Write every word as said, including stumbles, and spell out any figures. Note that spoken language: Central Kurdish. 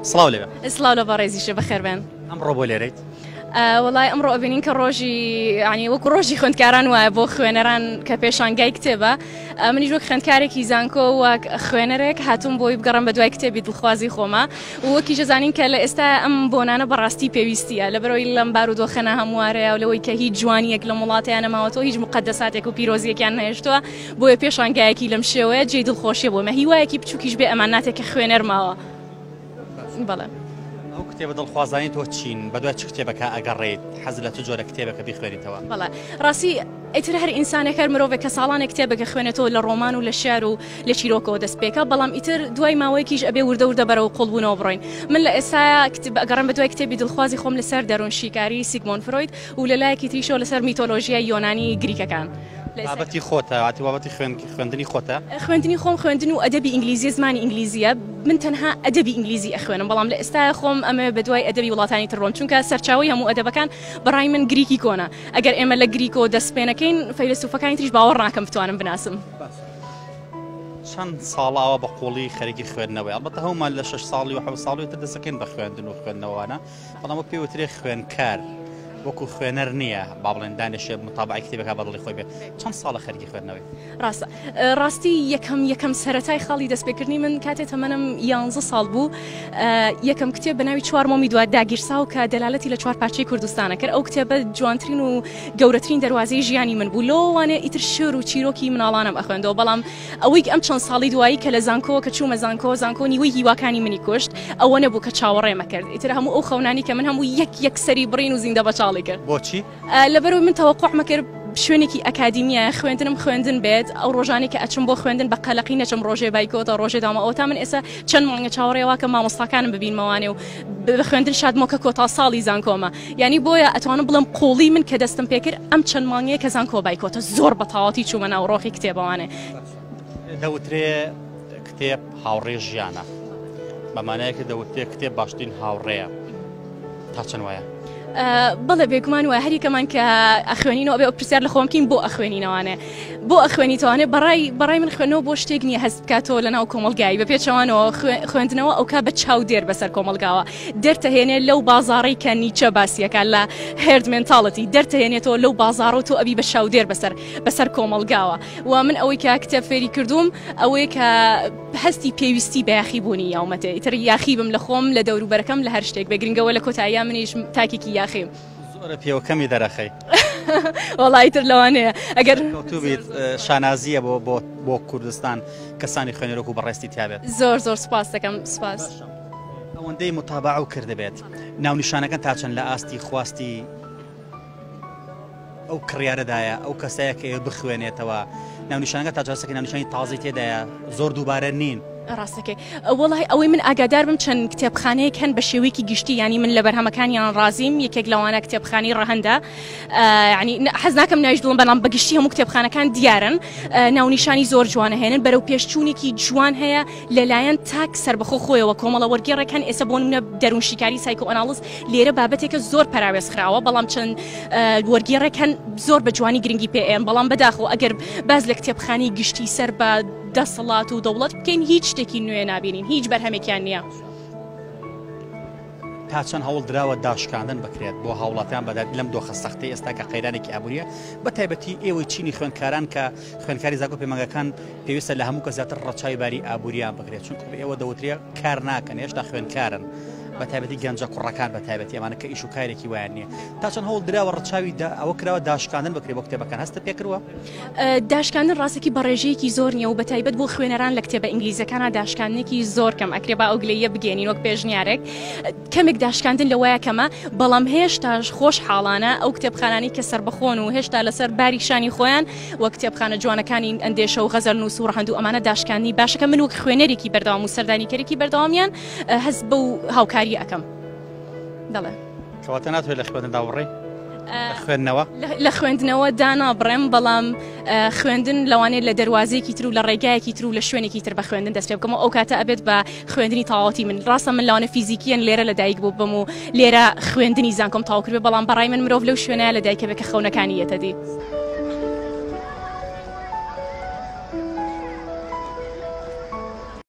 سڵاو لێ سڵاو لە بەڕێزیشە بەخێربێن. ئەمڕۆ بۆ لێرەیت؟ وەڵای ئەمڕۆ ئەبینین کە ڕۆژی ینی وەکو ڕۆژی خوێندکاران وایە بۆ خوێنەران کە پێشانگای کتێبە. منیش وەک خوێندکارێکی زانکۆ وەک خوێنەرێک هاتووم بۆی بگەڕم بە دوای کتێبی دڵخوازی خۆمە و وەکیشە زانین کە لە ئێستا ئەم بۆنانە بەڕاستی پێویستیە لەبەرەوەی لەم بارودۆخەنە هەموارەیە و لەوەی کە هیچ جوانیەک لە وڵاتیان نەماوەتەوە هیچ مقدساتێک و پیرۆزیەکیان نەهێشتووە بۆیە پێشانگایەکی لەم شێوەیە جێی دڵخۆشیە بۆمە هیوایەکی بچووکیش بێ ئەماناتێک کە خوێنەر ماوە. بەڵێ ئەو کتێبە دڵخوازانی تۆ چین بە دوای چ کتێبەکە ئەگەڕێیت حەز لە چ جۆرە کتێبەکە بیخوێنیتەوە؟ بەڵێ ڕاستی ئیتر هەر ئینسانێک هەر مرۆڤێک کە ساڵانێک کتێبەکە خوێنێتەوە لە ڕۆمان و لە شێعر و لە چیرۆکەوە دەست پێکە بەڵام ئیتر دوای ماوەیەکیش ئەبێ وردە وردە بەرەوە قوڵبوونەوە بڕۆین. من لە ئێستا ئەگەڕم بە دوای کتێبی دڵخوازی خۆم لەسەر دەروون شیکاری سیگمۆند فروید و لە لایەکی تریشەوە لەسەر میتۆلۆژیای یۆنانی گریکەکان. بابەتی خۆتە ئاتی بابەتی خوێندنی خۆتە؟ خوێندنی خۆم خوێندن و ئەدەبی ئینگلیزی زمانی ئینگلیزیە من تەنها ئەدەبی ئینگلیزی ئەخوێنم بەڵام لە ئێستا خۆم ئەمە بە دوای ئەدەبی وڵاتانی تر ڕۆم چونکە سەرچاوی هەموو ئەدەبەکان بەڕای من گریکی کۆنە ئەگەر ئێمە لە گریکۆ دەست پێنەکەین فەیلسوفەکانی تریش باوەڕ ناکەم بتوانم بناسم. چەند ساڵاوە بە قوڵی خەریکی خوێندنەوەی ئەڵبەتە هەمومان لە شەش ساڵی و حەوت ساڵی تر دەسەکەین بە خوێندن و خوێندنەوەوانە بەڵام پێوترێ خوێندکار وەکو خوێنەر نییە با بڵێن دانیشێ متابعی کتێبەکە بەدڵی خۆی بێت. چەند ساڵە خەریکی خوێندنەوەی؟ ڕاستە ڕاستی یەکەم یەکەم سەرەتای خاڵی دەستپێکردنی من کاتێ تەمەنم یانزە ساڵ بوو یەکەم کتێب بە ناوی چوار مۆمی دوات داگیرسا و کە دەلالەتی لە چوار پارچەی کوردستانە کرد. ئەو کتێبە جوانترین و گەورەترین دەواازەی ژیانی من بوو لەوانێ ئیتر شێر و چیرۆکی مناڵانم ئەخوێندەوە بەڵام ئەوەی ئەم چەند ساڵی دوایی کە لە زانکۆ کە چوومە زانکۆ زانکۆنی وی هیواکانی منی کوشت ئەوە نەبوو کە چاوەڕێمە کرد ئیتر هەموو ئەو خەونانی کە من هەموو یەک یەک سەری بڕین و زیندە بەچاڵی کرد. بۆچی؟ لەبەرەوەی من تەوەقوعمە کرد شوێنێکی ئەکادیمیە خوێندنم خوێندن بێت ئەو ڕۆژانی کە ئەچم بۆ خوێندن بە قەلەقی نەچم ڕۆژێ بایکۆتە ڕۆژێ دامەوە تا من ئێستا چەند مانگە چاوەڕێەوە کە مامۆستاکانم ببینمەوانێ و بە خوێندن شادمۆکە کۆتا ساڵی زانکۆمە یعنی بۆیە ئەتوانم بڵم قوڵی من کە دەستم پێکرد ئەم چەند مانگەیە کە زانکۆ بایکۆتە زۆر بە تەواوەتی چوومە ناو ڕۆخی کتێبەوانێ. دەوترێ کتێب هاوڕێ ژیانە بەمانایەکە دەوترێ کتێب باشترین هاوڕێیە تا چەند وایە؟ بەڵێ بێگومان وە هەریکەمان کە ئەخوێنینەوە بێ پرسیار لە خۆمکین بۆ ئەخوێنینەوانێ بۆ ئەخوێنیتوانێ بەڕای بەڕای من خوێنەوە بۆ شتێک نییە هەست بکاتەوە لە ناو کۆمەلگایی بە پێچەوانەوە خوێندنەوە ئەو کا بە چاو دێر بەسەر کۆمەلگاوە دەرتەهێنێ لەو بازاڕی کە نیچە باسیەکە لە هێرد مێنتاڵەتی دەرتەهێنێتەوە لەو بازاڕ و تۆ ئەبی بە چاو دێر بەسەر بەسەر کۆمەلگاوە و من ئەوەی کە کتێب فێری کردوم ئەوەیە کە هەستی پێویستی بە یاخی بوونی یاومەتێ ئیتر یاخی بم لە خۆم لە دەوروبەرەکەم لە هەر شتێک بەگرنگەوە لە کۆتاییە منیش تاکێکی یاخیم. زۆرە پێوەکەمی دەرەخەی وەڵای تر لەوانەیە ئەگەر توبیت شانازیە بۆ بۆ کوردستان کەسانی خوێنەرۆک و بەڕێستی تیابێت. زۆر زۆر سپاس دەکەم سپاس. ئەوەندەی متابعە و کردبێت ناونیشانەکە تا چەند لە ئاستی خواستی ئەو کڕیارەدایە ئەو کەسەیە کە بخوێنێتەوە ناونیشانەکە تا جاسەکە ناونیشانی تازی تێدایە زۆر دووبارە نین. ڕاستەکەی وەڵی ئەوەی من ئاگادار بم چەند کتێبخانەیەک هەن بە شێوەیەکی گشتی ینی من لە بەرهەمەکانیان ڕازیم یەکێک لەوانە کتێبخانی ڕەهەندە ینی حەز ناکەم ناویش دڵم بەڵام بەگشتی هەموو کتێبخانەکان دیارن ناونیشانی زۆر جوانە هێنن بەرەو پێشچوونێکی جوان هەیە لەلایەن تاک سربەخۆ خۆیەوە کۆمەڵە وەرگێڕەکان ئێستا بۆ نمونە دەروون شیکاری سایکۆئەنالیز لێرە بابەتێکە زۆر پەراوێزخراوە بەڵام چەند وەرگێڕەکان زۆر بە جوانی گرنگی پێێن بەڵام بەداخەوە ئەگەر باز لە کتێبخانی گشتی سەر بە دەسەڵات و دەوڵەت بکەین هیچ شتێکی نوێ نابینین هیچ بەرهەمێکیان نییە. تا چەند هەوڵ درراوە داشکاندن بکرێت بۆ هاوڵاتیان بەدات لەم دۆخە سەختەی ئێستا کە قەیرانێکی ئابوووریە بە تایبەتی ئێوەی چینی خوێندکاران کە خوێندکاری زانکۆ پەیمانگەکان پێویستە لە هەموو کە زیاتر ڕەچاوی باری ئابووریان بکرێت چونکە ئێوە دەوترێ کار ناکەن هێشتا خوێندکارن بە تایبەتی گەنجە کوڕەکان بە تایبەتی ئەمانە کە ئیش و کارێکی وایان نییە تا چەند هەوڵ دراوە ڕەچاوی ئەوە کراوە داشکاندن بکرێت بۆ کتێبەکان هەستە پێکردووە؟ داشکاندن ڕاستێکی بەڕێژەیەکی زۆر نییە و بە تایبەت بۆ خوێنەران لە کتێبە ئینگلیزەکانە داشکاندنێکی زۆر کەم ئەکرێ با ئەو گلەیە بگەێنین وەک پێشنیارێک کەمێک داشکاندن لەوەیە کەمە بەڵام هێشتاش خۆش حاڵانە ئەو کتێبخانانی کە سربەخۆن و هێشتا لەسەر باری شانی خۆیان وەک کتێبخانە جوانەکانی ئەندێشە و غەزەر نووس و ڕەهەند و ئەمانە داشکاندنی باشەکە من وەک خوێنەرێکی بەردەوام و سەردانیکەرێکی بەردەوامیان هەست بەو هاوکاری ئەەکەم. دەڵێ کەواتە ناتوێت لە خوێندندا بڕێ خوێندنەوە لە خوێندنەوە دانا بڕێم بەڵام خوێندن لەوانێت لە دەواازەیەکی تر و لە ڕێگایەکی تر و لە شوێنێکی تر بە خوێندن دەست پێ بکەمەوە ئەو کاتە ئەبێت بە خوێندنی تاواتی من ڕاستە من لەوانە فیزیکیان لێرە لە دایک بوو بم و لێرە خوێندنی زانکۆم تاواکردێ بەڵام بەڕای من مرۆڤ لەو شوێنەیە لە دایکە بێ کە خەونەکانی یەتە دی.